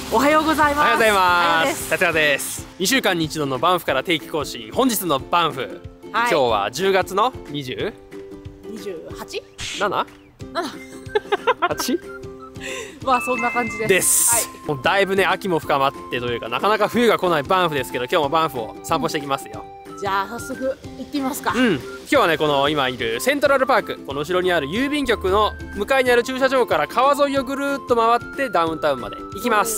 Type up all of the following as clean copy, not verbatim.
おはようございます。 おはようございます。達也です。2週間に一度のバンフから定期更新。本日のバンフ、今日は10月の 28？ 7？ 8？ まあそんな感じです。 もうだいぶね、秋も深まってというか、なかなか冬が来ないバンフですけど、今日もバンフを散歩していきますよ。 じゃあ早速行ってみますか。 今日はね、この今いるセントラルパーク、この後ろにある郵便局の向かいにある駐車場から川沿いをぐるーっと回ってダウンタウンまで行きます。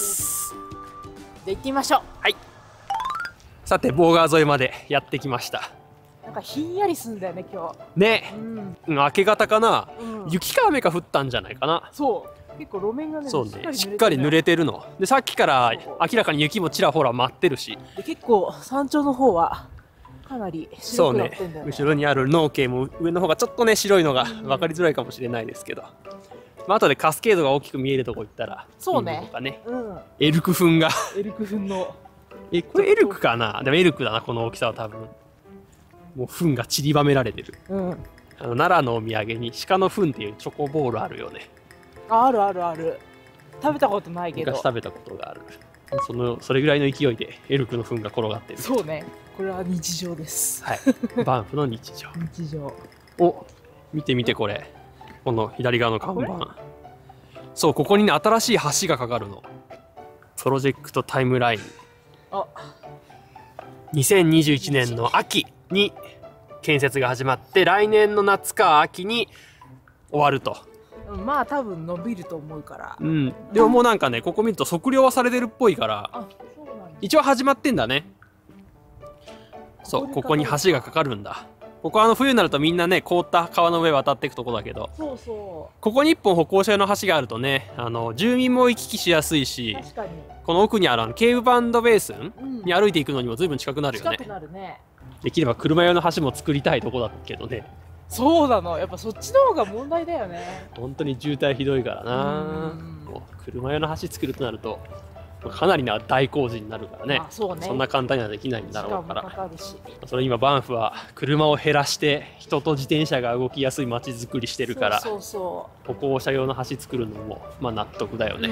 で行ってみましょう。 はい。さて、ボーガー沿いまでやってきました。 なんかひんやりすんだよね今日。 ね、明け方かな、雪か雨か降ったんじゃないかな。 そう。結構路面がね、 そうね、しっかり濡れてるので、さっきから明らかに雪もちらほら舞ってるし、 で結構山頂の方はかなり白くなってんだよね。 後ろにある農系も上の方がちょっとね白いのが分かりづらいかもしれないですけど、まあ後でカスケードが大きく見えるとこ行ったらそうね、 とかね、エルク粉がエルク粉のこれエルクかな。でもエルクだな、この大きさは多分。もう糞が散りばめられてる。奈良のお土産に鹿の糞っていうチョコボールあるよね。 あるあるある。食べたことないけど昔食べたことがある。それぐらいの勢いでエルクの糞が転がってる。 そうね、これは日常です。 はい、バンフの日常。 日常。 お、見て見て、これこの左側の看板。そう、ここにね新しい橋がかかるの。プロジェクトタイムライン。2021年の秋に建設が始まって、来年の夏か秋に終わると。 まあ多分伸びると思うから。 でももうなんかね、ここ見ると測量はされてるっぽいから、一応始まってんだね。そう、ここに橋がかかるんだ。ここは冬になるとみんなね、凍った川の上渡っていくとこだけど、ここに一本歩行者用の橋があるとね、住民も行き来しやすいし、この奥にあるケーブバンドベースンに歩いていくのにも随分近くなるよね。できれば車用の橋も作りたいとこだけどね。 そうなの、やっぱそっちの方が問題だよね。 本当に渋滞ひどいからな。車用の橋作るとなるとかなりな大工事になるからね。そんな簡単にはできないんだろうから、それ今バンフは車を減らして人と自転車が動きやすい街づくりしてるから、歩行者用の橋作るのもまあ納得だよね。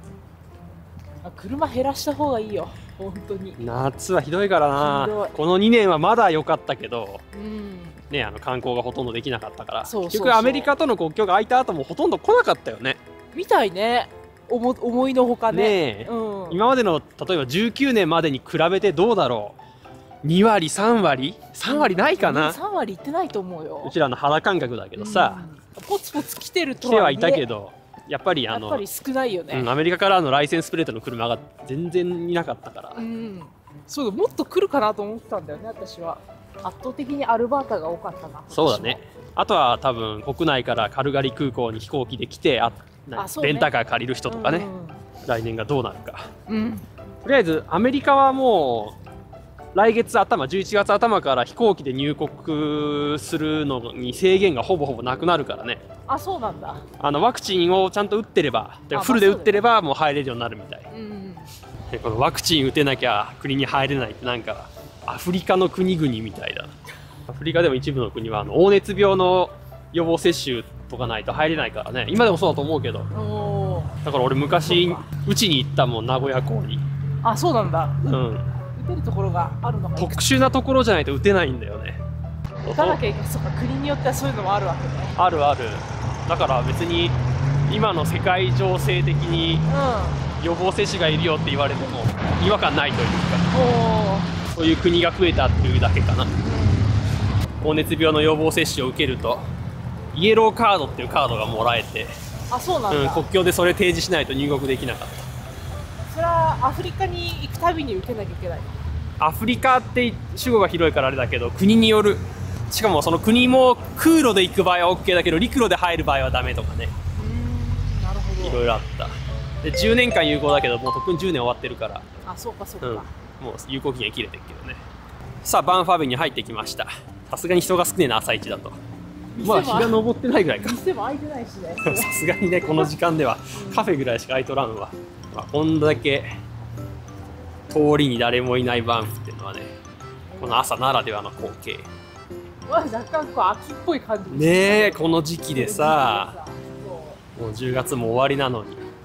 車減らした方がいいよ、本当に。 夏はひどいからな。この2年はまだ良かったけど、ね、観光がほとんどできなかったから、結局アメリカとの国境が開いた後もほとんど来なかったよね。みたいね。思いのほかね。 今までの例えば19年までに比べてどうだろう。2割3割3割ないかな。 3割いってないと思うよ。 うちらの肌感覚だけどさ、 ポツポツ来てるとはいたけど、やっぱり少ないよね。 アメリカからのライセンスプレートの車が全然いなかったから。 そうだ、もっと来るかなと思ったんだよね、私は。圧倒的にアルバータが多かったな。 そうだね。あとは多分国内からカルガリー空港に飛行機で来て、レンタカー借りる人とかね、来年がどうなるか。とりあえずアメリカはもう来月頭、11月頭から飛行機で入国するのに制限がほぼほぼなくなるからね。 あ、そうなんだ。 ワクチンをちゃんと打ってれば、フルで打ってればもう入れるようになるみたい。このワクチン打てなきゃ国に入れないって、なんかアフリカの国々みたいだ。アフリカでも一部の国は黄熱病の予防接種とかないと入れないからね。今でもそうだと思うけど。だから俺昔うちに行ったもん、名古屋港に。 あ、そうなんだ。打てるところがあるのか。 特殊なところじゃないと打てないんだよね。 打たなきゃいけない。そうか、国によってはそういうのもあるわけね。 あるある。だから別に今の世界情勢的に予防接種がいるよって言われても違和感ないというか、そういう国が増えたっていうだけかな。黄熱病の予防接種を受けるとイエローカードっていうカードがもらえて、国境でそれ提示しないと入国できなかった。 それはアフリカに行くたびに受けなきゃいけない。 アフリカって主語が広いからあれだけど、国による。しかもその国も空路で行く場合は OK だけど、陸路で入る場合はダメとかね。 なるほど。 いろいろあった。で10年間有効だけど、もうとっくに10年終わってるから。 あ、そうかそうか。 もう有効期限切れてるけどね。さあバンフアベに入ってきました。さすがに人が少ねえな、朝一だと。まだ日が昇ってないぐらいか。 店も開いてないしね。 さすがにね、この時間ではカフェぐらいしか開いとらんわ。こんだけ通りに誰もいないバンフっていうのはね、この朝ならではの光景。 若干こう秋っぽい感じねえ、この時期でさ、もう10月も終わりなのに、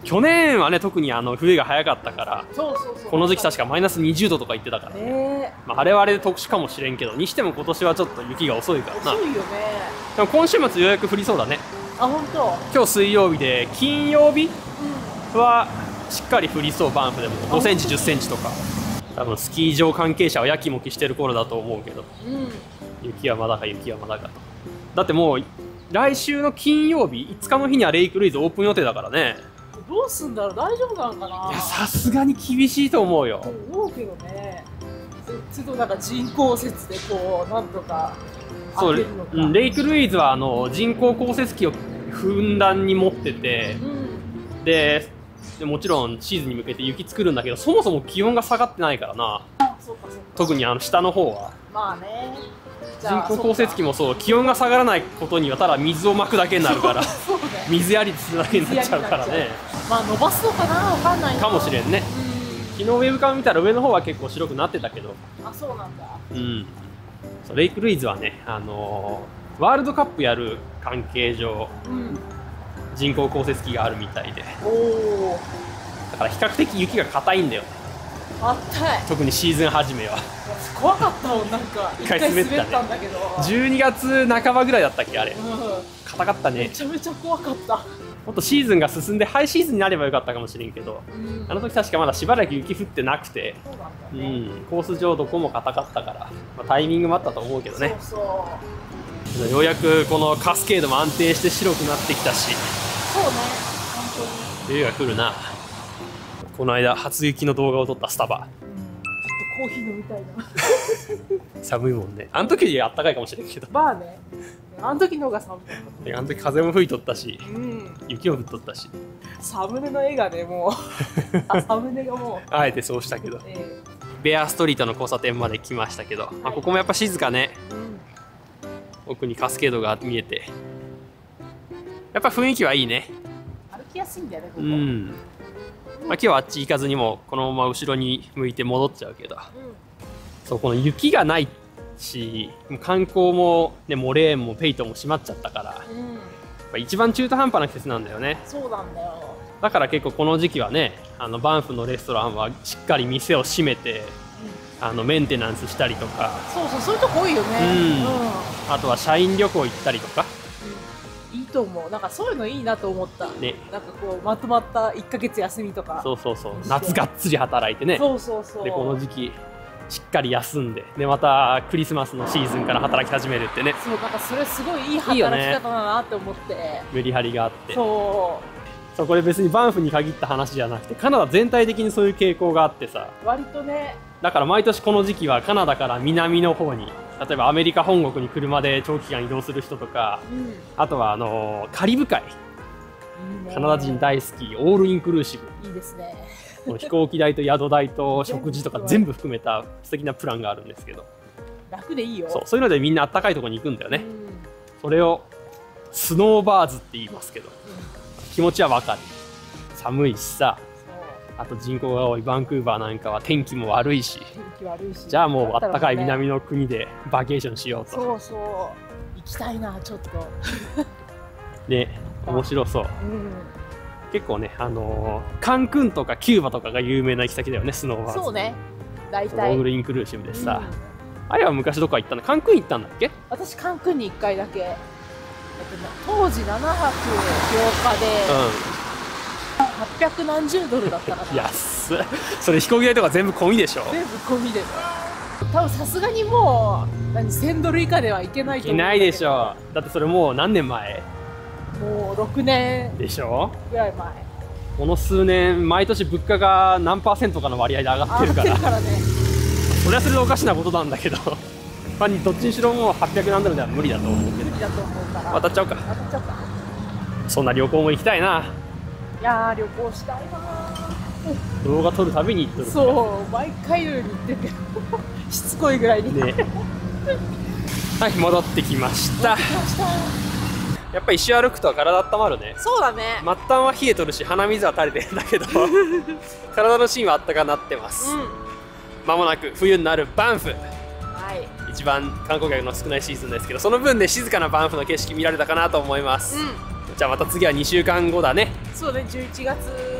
去年はね特に冬が早かったから、 そうそうそう、 この時期確かマイナス20度とか言ってたからね。 ね。 まあ、あれはあれで特殊かもしれんけど、にしても今年はちょっと雪が遅いからな。 遅いよね。 でも今週末ようやく降りそうだね。 あ、本当。 今日水曜日で、金曜日うはしっかり降りそう。バンフでも5センチ10センチとか。多分スキー場関係者はやきもきしてる頃だと思うけど、 ん。 雪はまだか雪はまだかと。だってもう来週の金曜日5日の日にはレイクルイズオープン予定だからね。 どうすんだろう、大丈夫なのかな。 いや、さすがに厳しいと思うよ。 思うけどね。ちょっとなんか人工説でこうなんとかそう、 開けるのか。 レイクルイズは人工降雪機をふんだんに持ってて、でもちろんシーズンに向けて雪作るんだけど、そもそも気温が下がってないからな。 そうかそうか。 特に下の方はまあね。 人工降雪機もそう、気温が下がらないことにはただ水をまくだけになるからそうね。 水やりするだけになっちゃうからね。 まあ伸ばすのかな、わかんないな。 かもしれんね。昨日ウェブカム見たら上の方は結構白くなってたけど、 あ、そうなんだ。 そうレイクルイズはね、ワールドカップやる関係上、人工降雪機があるみたいで、 おお。 だから比較的雪が硬いんだよね。 あったい。 特にシーズン初めは。 怖かったもん、なんか一回滑ったんだけど。 12月半ばぐらいだったっけあれ。硬かったね。 めちゃめちゃ怖かった。 もっとシーズンが進んでハイシーズンになればよかったかもしれんけど、あの時確かまだしばらく雪降ってなくて、 そうなんだね。 コース上どこも硬かったから、まあ、タイミングもあったと思うけどね。 そうそう。 ようやくこのカスケードも安定して白くなってきたし、 そうね、本当に。 冬が来るな。この間初雪の動画を撮ったスタバ、 ちょっとコーヒー飲みたいな。 寒いもんね。あの時よりあったかいかもしれんけど、 まあね。あの時の方が寒かった。 あの時風も吹いとったし、雪も降っとったし、 サムネの絵がね、もうサムネがもう、 あえてそうしたけど、ベアストリートの交差点まで来ましたけど、まあ、ここもやっぱ静かね。奥にカスケードが見えて、やっぱ雰囲気はいいね。 歩きやすいんだよね、ここ。 まあ、今日はあっち行かずにもこのまま後ろに向いて戻っちゃうけど、そうこの雪がないし、観光も、ね、モレーンもペイトンも閉まっちゃったから、やっぱ一番中途半端な季節なんだよね。 そうなんだよ。 だから結構この時期はね、バンフのレストランはしっかり店を閉めて、メンテナンスしたりとか、 そうそう、そういうとこ多いよね。 あとは社員旅行行ったりとか、 いいと思う。なんかそういうのいいなと思った。 ね、 なんかこうまとまった1ヶ月休みとか。 そう夏がっつり働いてね。 そうそうそう。 でこの時期しっかり休んで、でまたクリスマスのシーズンから働き始めるってね。 そう、なんかそれすごいいい働き方だなって思って。 メリハリがあって。 そうこれ別にバンフに限った話じゃなくて、カナダ全体的にそういう傾向があってさ。 割とね。だから毎年この時期はカナダから南の方に、例えばアメリカ本国に車で長期間移動する人とか、あとはカリブ海、カナダ人大好きオールインクルーシブ、 いいですね。 飛行機代と宿代と食事とか全部含めた素敵なプランがあるんですけど、 楽でいいよ。 そういうのでみんなあったかいところに行くんだよね。それをスノーバーズって言いますけど、気持ちはわかる。寒いしさ、あと人口が多いバンクーバーなんかは天気も悪いし、じゃあもうあったかい南の国でバケーションしようと。 そうそう、行きたいなちょっと。 ね、面白そう。結構ね、カンクンとかキューバとかが有名な行き先だよね、スノーバーズ。そうね、大体オールインクルーシブでさ、あれは昔どこか行ったの？カンクン行ったんだっけ？ 私カンクンに1回だけ。当時7泊8日で800何十ドルだったかな。 安っ。それ飛行機代とか全部込みでしょ？全部込みです。多分さすがにもう1000ドル以下ではいけないと思う。いけないでしょ。だってそれもう何年前？ もう6年でしょぐらい前。 この数年毎年物価が何%かの割合で上がってるから、それはそれでおかしなことなんだけど、まあどっちにしろもう800何ドルでは無理だと思うけど。無理だと思うから渡っちゃうか。渡っちゃうか。そんな旅行も行きたいな。 いやー、旅行したいな。 動画撮るたびに行ってる。 そう、毎回のように行っててしつこいぐらいにね。 はい、戻ってきました。やっぱ一周歩くと体温まるね。そうだね。末端は冷えとるし鼻水は垂れてるんだけど体の芯はあったかなってます。間もなく冬になるバンフ、一番観光客の少ないシーズンですけど、その分で静かなバンフの景色見られたかなと思います。じゃあまた次は2週間後だね。そうね、11月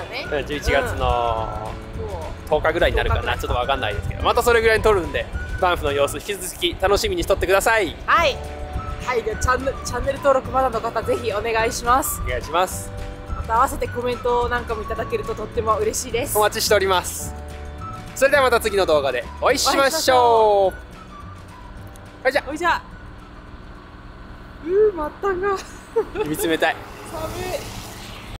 ね。 11月のも 10日ぐらいになるかな、ちょっとわかんないですけど、またそれぐらいに撮るんで、バンフの様子引き続き楽しみにしとってください。 はいはい、でチャンネル登録まだの方ぜひお願いします。 お願いします。 また合わせてコメントなんかもいただけるととっても嬉しいです。 お待ちしております。それではまた次の動画でお会いしましょう。はい、じゃあおいじゃ、末端が見つめたい。 寒い。